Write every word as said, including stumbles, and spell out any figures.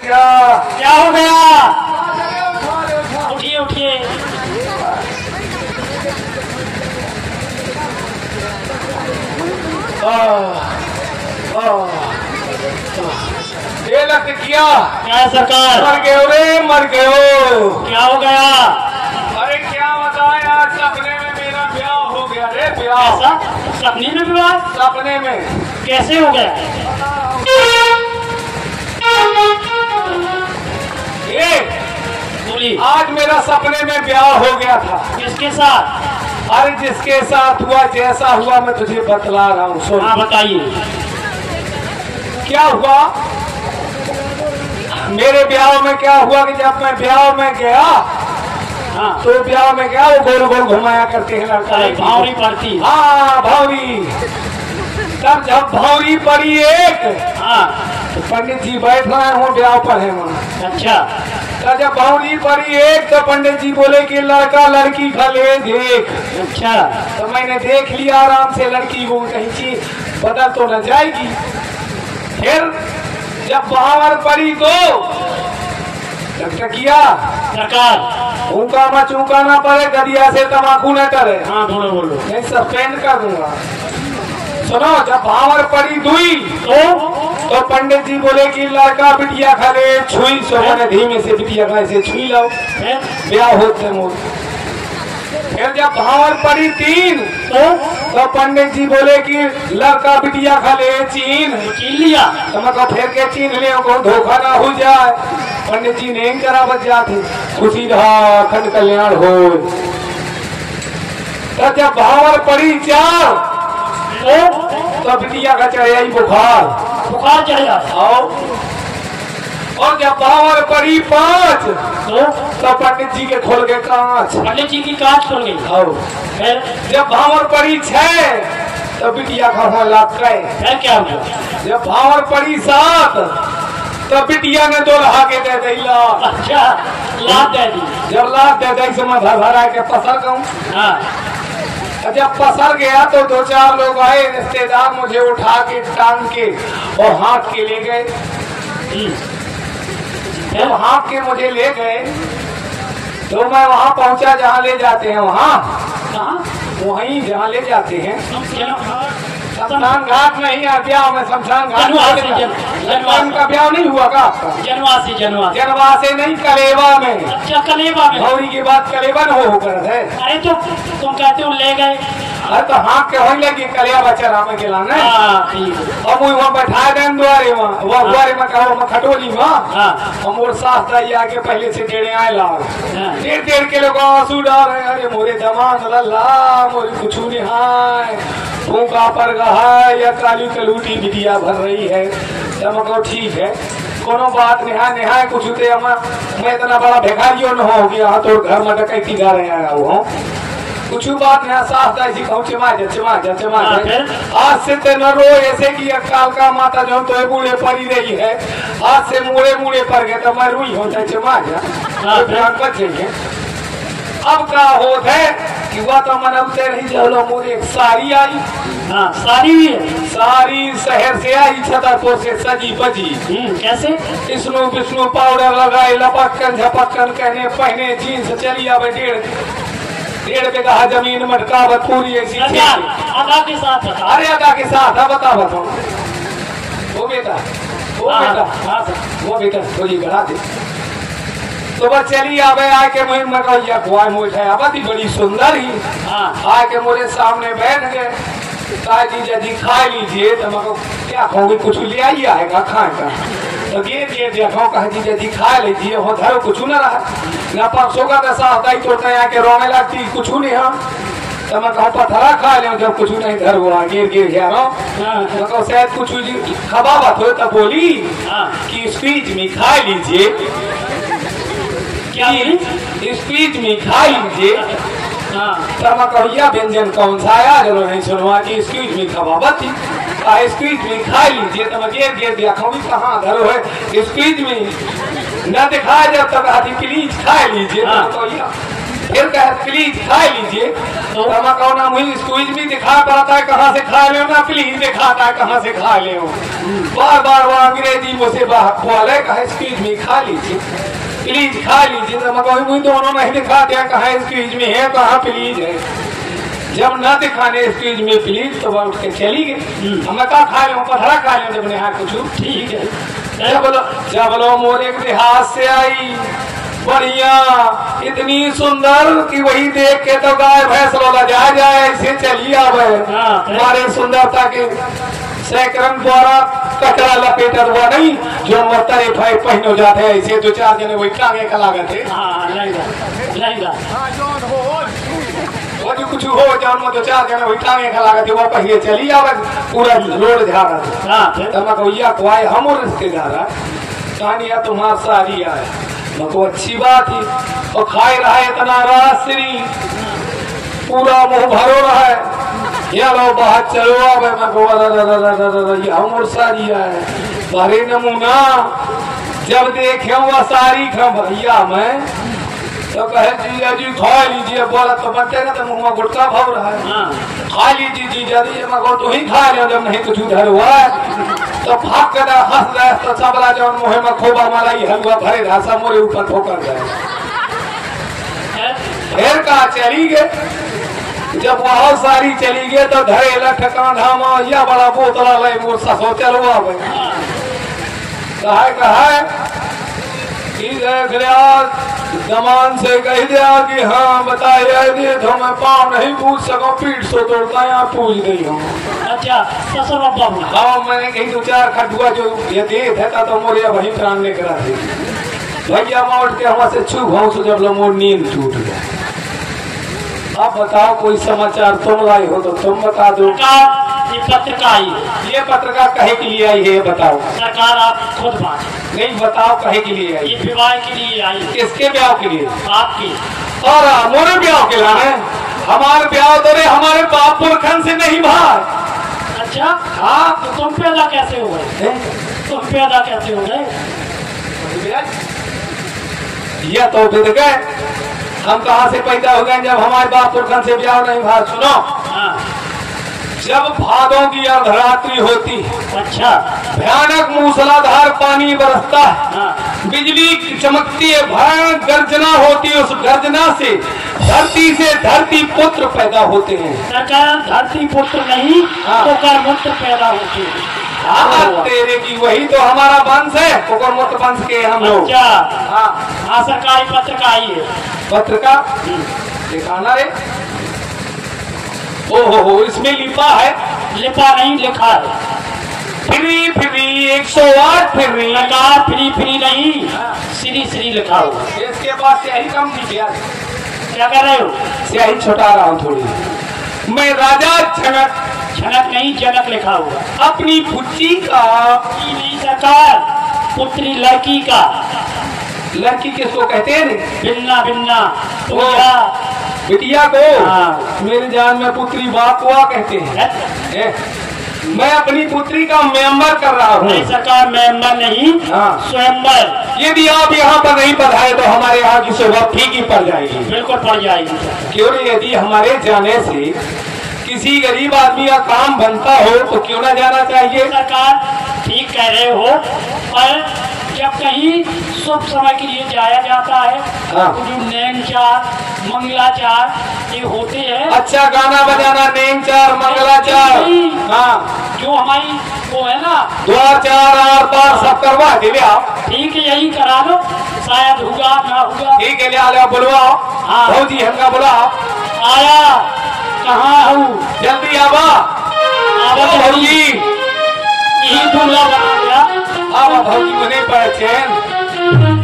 क्या क्या हो गया? उठिए उठिए। ये लग किया क्या है सरकार? मर गए रे, मर गए हो। क्या हो गया? अरे क्या बताएं, आज सपने में मेरा ब्याह हो गया रे। ब्याह? ऐसा? सपने में विवाह? सपने में। कैसे हो गया? ये बोली। आज मेरा सपने में ब्याह हो गया था। किसके साथ? अरे जिसके साथ हुआ, जैसा हुआ मैं तुझे बतला रहा हूँ, सुन। हाँ बताइए। क्या हुआ मेरे ब्याह में? क्या हुआ कि जब मैं ब्याह में गया, हाँ तो ब्याह में गया, वो गोल गोल घुमाया करते हैं लड़का। भावरी पड़ती। हाँ भावरी। तब जब भावरी पड़ी एक, हाँ तो पंडित जी बैठ रहे हो, ब्याह पर है वहाँ। अच्छा। तब जब भावरी पड़ी एक, तो पंडित जी बोले कि लड़का लड़की खले देख। अच्छा। तो मैंने देख लिया आराम से लड़की को, कहीं चीज बदल तो न जाएगी। फिर जब बाहर पड़ी तो किया सरकार ऊँका में चूका ना पड़े, गदिया से तमाकू न करे। हाँ बोलो बोलो। नहीं सस्पेंड कर दूंगा। सुनो, जब भावर पड़ी दुई तो तो पंडित जी बोले कि लड़का बिटिया खले छुई। सो मैंने धीमे से बिटिया खा से छुई लो, ब्याह होते मोर। फिर जब भावर पड़ी तीन तो तो पंडित जी बोले कि लड़का बिटिया खले चीन। चीन लिया। तो मैं फेर के चीन ले, को धोखा ना हो जाए। पंडित जी ने करा बच जाते, खुशी रहा खंड कल्याण हो। तो जब भावर पड़ी चार तो तो बिटिया का चढ़िया बुखार बुखार चढ़ जाता। और जब भावर पड़ी पांच तो तो पंडित जी के खोल गए कांच। पंडित जी की कांच खुल गई। और फिर जब भावर पड़ी छह तो बिटिया का हो लाग गए। फिर क्या हुआ? जब भावर पड़ी सात तो बिटिया ने दो लहा के दे दी लात। अच्छा लात दे दी। जब लात दे दी, मैं भर भरा के पसर गऊँ। हाँ जब पसर गया तो दो चार लोग आए रिश्तेदार, मुझे उठा के टांग के और हाथ के ले गए। जब हाथ के मुझे ले गए तो मैं वहां पहुंचा जहां ले जाते हैं। वहां कहाँ? वहीं जहां ले जाते हैं, शमशान घाट नहीं है। ब्याह में शमशान घाट जनवासी का ब्याह नहीं हुआ का आपका? जनवासी जनवासी जनवा से नहीं, कलेवा में। अच्छा कलेबा में। भौरी की बात कलेवा न हो कर है। अरे तो तुम कहते हो ले गए। अरे तो हाँक के होने लगी कलिया बच्चा राम के लाने। हाँ ठीक है। अब वहाँ बैठा दें द्वारे में, वो द्वारे में कहो में खटोली में। हाँ हम और सास दाई आके पहले से डेढ़े आए लाग हाँ। डेढ़ डेढ़ के लोग आंसू डाल रहे। अरे मोरे दमान लल्ला मोरी कुछ निहाय फूका पर गहा या काली कलूटी बिटिया भर रही है। जब ठीक है, कोनो बात निहा निहा कुछ दे। मैं इतना बड़ा भिखारियों न हो गया तो घर में डकैती गा रहे आया हूँ। कुछ बात नहीं, साफ दाई कहूँ चमा जा चमा जा चमा जा। आज से ते न रो ऐसे की अकाल का माता जो तो बूढ़े पड़ी रही है। आज से मुड़े मुड़े पर गए तो मैं रुई होता चमा जा, बच जाइए। अब क्या होत है कि वह तो मन उते रही चलो मोरे एक साड़ी आई। हाँ साड़ी भी है। सारी शहर से आई, छतरपुर से सजी बजी। कैसे? विष्णु विष्णु पाउडर लगाए, लपकन झपकन कहने पहने, जीन्स चली आवे। डेढ़ डेढ़ बीघा जमीन मटकावत पूरी ऐसी आधा के साथ। अरे अदा के साथ बता बताओ। वो बेटा वो बेटा हाँ वो बेटा थोड़ी बढ़ा दे। तो बस चली आवे आके मैं मैं खुआ मोटा आबादी बड़ी सुंदर ही। हाँ आके मेरे सामने बैठ गए। कहा जी जी खा लीजिए। तो मैं क्या खाओगे? कुछ ले आइए आएगा खाएगा। तो ये ये देखो कहा जी जी खा लीजिए। हो धरो कुछ न रहा न परसों का दशा होता ही तोड़ते आके रोने लगती कुछ नहीं। हम तो मैं कहूँ पथरा खा ले जब कुछ नहीं घर हुआ गिर गिर गया नो। तो शायद कुछ खबावत हो तो बोली कि स्पीच में खा लीजिए। क्या स्पीच में खा लीजिए। तो मैं कहूँ व्यंजन कौन सा आया जो नहीं सुनवा की स्पीच में खबावत थी। स्पीच में खा लीजिए। तो मैं गिर गिर देखा भी कहाँ घर है स्पीच में न दिखाया जब तक आदि प्लीज खा लीजिए। तो फिर कहे प्लीज खा लीजिए। तो हम कहो ना मुझे स्क्वीज भी दिखा पड़ता है कहाँ से खा ले ना प्लीज दिखाता है कहाँ से खा ले। बार बार वो अंग्रेजी मुझसे बोले कहे स्क्वीज में खा लीजिए प्लीज खा लीजिए। तो मैं कहूँ मुझे दोनों नहीं दिखाते हैं कहाँ स्क्वीज में है कहाँ प्लीज है। जब न दिखाने स्क्वीज में प्लीज तो वह उठ के चली गई। हमें कहा खा लो पथरा खा लो जब यहाँ कुछ ठीक है। जब लो जब लो मोरे के देहात से आई बढ़िया इतनी सुंदर कि वही देख के तो गाय भैंस लोला जा जाए ऐसे चली आवे। हमारे सुंदरता के सैकड़न द्वारा कचरा लपेटा हुआ नहीं जो मरतरे भाई पहनो जाते हैं ऐसे दो चार जने वही टांगे का लागत है। वो जो कुछ हो जान में दो चार जने वही टांगे का लागत है वो पहले चली आवे पूरा रोड झाड़ा तो मैं भैया को आए हम रिश्तेदार कहानियां तुम्हार सारी आए मको अच्छी बात ही और खाए रहा है इतना रासरी पूरा मुंह भरो रहा है या लो बाहर चलो अब मको हम सारी है भरे नमूना जब देखे हुआ सारी खा भैया मैं तो कहे जीजा जी खा लीजिए बोला तो बनते ना तो मुंह में गुटका भाव रहा है खा लीजिए जीजा जी मको तो ही खा लिया जब नहीं कुछ उधर हुआ तो भाग कर हंस रहे तो सबला जब मुँह में खोबा मलाई हलवा भरे रहा मोरे ऊपर ठोकर गए। फिर कहा चली गए जब बहुत सारी चली गए तो धरे लठका ढामा या बड़ा बोतला ले मोर ससो चलवा कहा कहा जमान से कह दिया कि हाँ बताया दे तो मैं पाँव नहीं पूछ सको पीठ सो तोड़ता यहाँ पूछ गई हूँ। अच्छा ससुर बाबू हाँ मैंने कहीं दो चार खटुआ जो ये दे था तो मोरे वही प्राण लेकर आते भैया मैं उठ के वहां से छू भाव से जब मोर नींद टूट गया। आप बताओ कोई समाचार तुम लाए हो तो तुम बता दो। ये पत्रिका आई ये पत्रिका कहे के लिए आई है ये बताओ। सरकार आप खुद बात नहीं बताओ कहे के लिए आई। ये विवाह के लिए आई। किसके ब्याह के लिए? आपकी। और मोरे ब्याह के लाने हमारे ब्याह तो रे हमारे बाप पुरखन से नहीं भाई। अच्छा हाँ तो तुम पैदा कैसे हो गए? तुम पैदा कैसे हो गए? यह तो फिर गए हम कहाँ से पैदा हो गए जब हमारे बाप पुरखन से ब्याह नहीं भाई। सुनो जब भादों की अर्धरात्रि होती अच्छा भयानक मूसलाधार पानी बरसता है बिजली चमकती है भयानक गर्जना होती है उस गर्जना से धरती से धरती पुत्र पैदा होते हैं। सरकार धरती पुत्र नहीं तो कर्मपुत्र पैदा होते हैं। हाँ तेरे की वही तो हमारा वंश है कुकुरमुक्त वंश के हम लोग। अच्छा हाँ हाँ सरकारी पत्रिका आई है। पत्रिका दिखाना रे ओ हो हो इसमें लिपा है। लिपा नहीं लिखा है फ्री फ्री एक सौ आठ फ्री सरकार फ्री फ्री नहीं श्री श्री लिखा हुआ। इसके बाद स्याही कम थी क्या क्या कर रहे हो? स्याही छोटा रहा हूँ थोड़ी। मैं राजा झनक झनक नहीं जनक लिखा हुआ। अपनी पुत्री का नहीं सरकार पुत्री लड़की का। लड़की किसको कहते हैं? बिन्ना बिन्ना बिटिया को। हाँ। मेरे जान में पुत्री बाप हुआ कहते हैं। ए, मैं अपनी पुत्री का मेंबर कर रहा हूँ। नहीं सरकार मेंबर नहीं हाँ स्वयंवर। यदि आप यहाँ पर नहीं बधाए तो हमारे यहाँ की शोभा फीकी पड़ जाएगी। बिल्कुल पड़ जाएगी। क्यों नहीं यदि हमारे जाने से किसी गरीब आदमी का काम बनता हो तो क्यों ना जाना चाहिए। सरकार ठीक कह रहे हो पर जब कहीं शुभ समय के लिए जाया जाता है हाँ। तो जो नेमचार मंगलाचार ये होते हैं। अच्छा गाना बजाना नेमचार मंगलाचार हाँ जो हमारी वो है ना द्वार चार आर पार सब करवा के ले आओ। ठीक है यही करा लो शायद होगा ना होगा। ठीक है ले आ बुलवाओ। हाँ भौजी हमका बुलाओ। आया कहाँ हूँ जल्दी आवा आवा भौजी यही दूल्हा बना गया। आवा भौजी को नहीं पड़े चैन